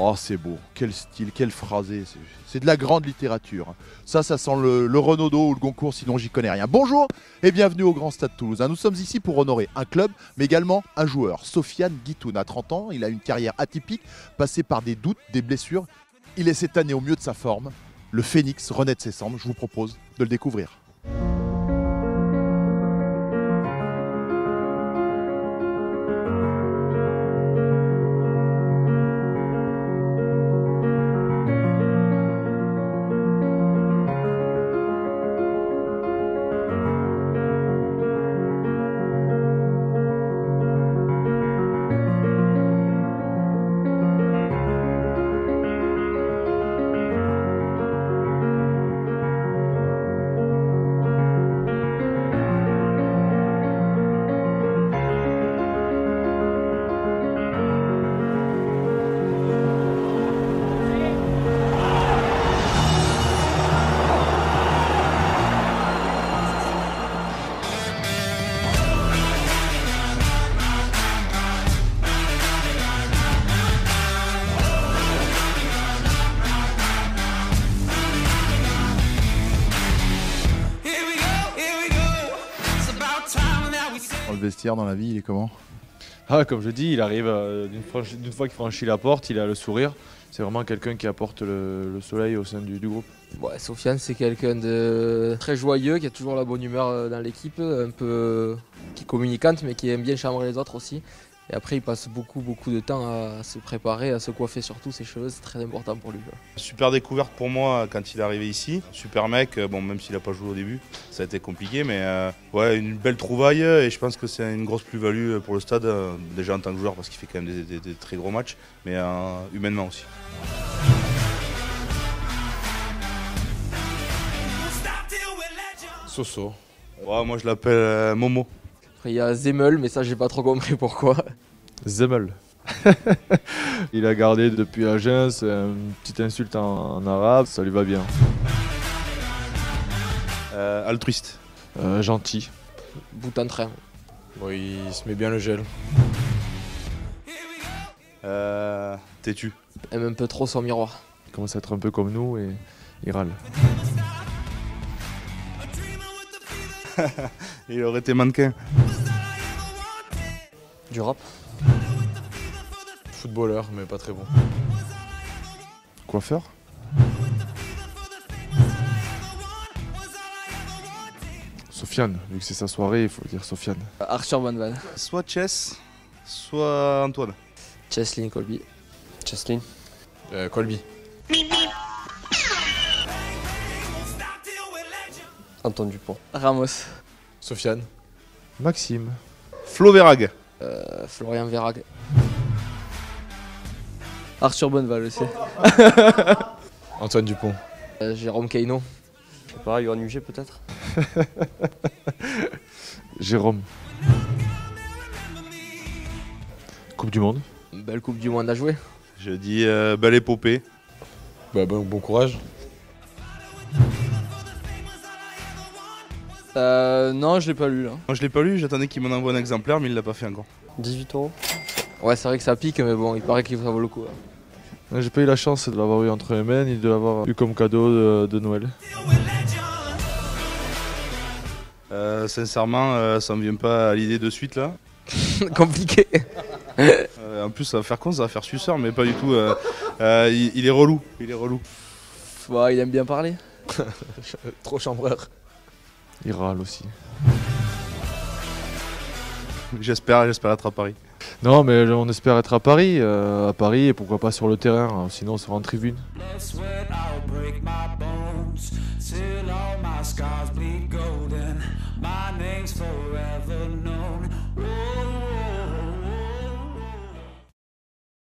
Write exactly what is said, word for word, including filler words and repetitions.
Oh, c'est beau, quel style, quel phrasé, c'est de la grande littérature. Ça, ça sent le, le Renaudot ou le Goncourt, sinon j'y connais rien. Bonjour et bienvenue au Grand Stade Toulousain. Nous sommes ici pour honorer un club, mais également un joueur. Sofiane Guitoune a trente ans, il a une carrière atypique, passée par des doutes, des blessures. Il est cette année au mieux de sa forme. Le Phénix renaît de ses cendres, je vous propose de le découvrir. Le vestiaire dans la vie, il est comment? Ah, comme je dis, il arrive euh, d'une fois, fois qu'il franchit la porte, il a le sourire. C'est vraiment quelqu'un qui apporte le, le soleil au sein du, du groupe. Ouais, Sofiane, c'est quelqu'un de très joyeux, qui a toujours la bonne humeur dans l'équipe, un peu qui est communicante, mais qui aime bien chambrer les autres aussi. Et après, il passe beaucoup, beaucoup de temps à se préparer, à se coiffer surtout ses cheveux, c'est très important pour lui. Super découverte pour moi quand il est arrivé ici. Super mec, bon, même s'il n'a pas joué au début, ça a été compliqué, mais euh, ouais, une belle trouvaille et je pense que c'est une grosse plus-value pour le stade, déjà en tant que joueur parce qu'il fait quand même des, des, des très gros matchs, mais euh, humainement aussi. Soso. Ouais, moi je l'appelle euh, Momo. Après, il y a Zemel, mais ça, j'ai pas trop compris pourquoi. Zemel. Il a gardé depuis Agen, c'est une petite insulte en, en arabe, ça lui va bien. Euh, altruiste. Euh, gentil. Bout en train. Bon, il se met bien le gel. Euh, têtu. Aime un peu trop son miroir. Il commence à être un peu comme nous et il râle. Il aurait été mannequin. Du rap. Footballeur, mais pas très bon. Coiffeur? Sofiane, vu que c'est sa soirée, il faut dire Sofiane. Arthur Bonneval. Soit Chess, soit Antoine. Cheslin Colby. Cheslin. Euh, Colby. Antoine Dupont. Ramos. Sofiane. Maxime. Flo Verag. Euh, Florian Verag. Arthur Bonneval aussi. Antoine Dupont. Euh, Jérôme Keino. Je sais pas, Yohan Huget peut-être. Jérôme. Coupe du Monde. Belle Coupe du Monde à jouer. Je dis euh, belle épopée. Bah, bon, bon courage. Euh, non, je l'ai pas lu là. Moi je l'ai pas lu, j'attendais qu'il m'en envoie un exemplaire, mais il l'a pas fait encore. dix-huit euros. Ouais, c'est vrai que ça pique, mais bon, il paraît qu'il ça vaut le coup. Hein. J'ai pas eu la chance de l'avoir eu entre les mains ni de l'avoir eu comme cadeau de, de Noël. Euh, sincèrement, euh, ça me vient pas à l'idée de suite là. Compliqué. Euh, en plus, ça va faire con, ça va faire suceur, mais pas du tout. Euh, euh, il, il est relou, il est relou. Ouais, il aime bien parler. Trop chambreur. Il râle aussi. J'espère, j'espère être à Paris. Non, mais on espère être à Paris, euh, à Paris et pourquoi pas sur le terrain, hein, sinon on sera en tribune. Till all my scars bleed golden, my name's forever known.